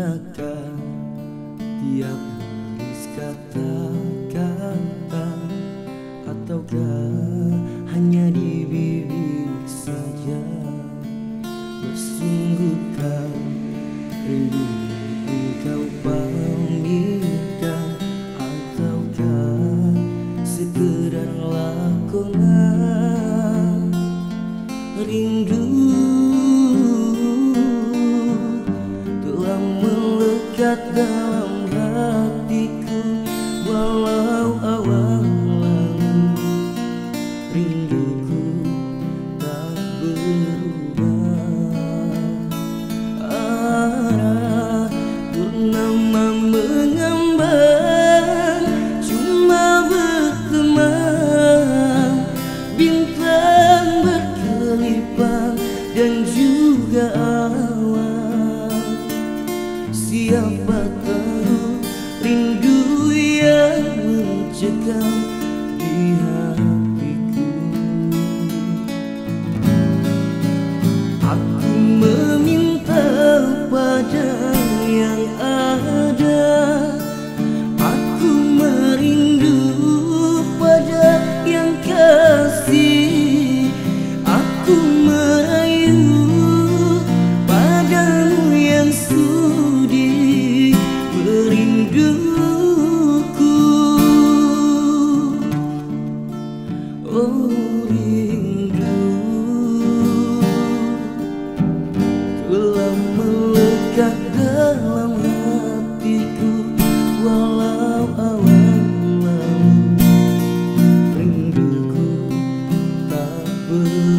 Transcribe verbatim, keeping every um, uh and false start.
gunakan tiap baris kata-kata, ataukah hanya di bibir saja? Bersungguhkah rindu engkau pamirkan, ataukah sekedar lakonan? Rindu telah melekat dalam hatiku walau awal lalu. Rinduku tak berubah. Arah purnama mengambang, cuma berteman. Bintang berkelipang dan juga awan. Siapa tahu rindu yang mencekam di hatiku. Aku meminta pada yang ada, aku merindu pada yang kasih. Aku merayu padamu yang sudi merinduku. Oh rindu telah melekat dalam hatiku walau awal lalu. Rinduku tak ber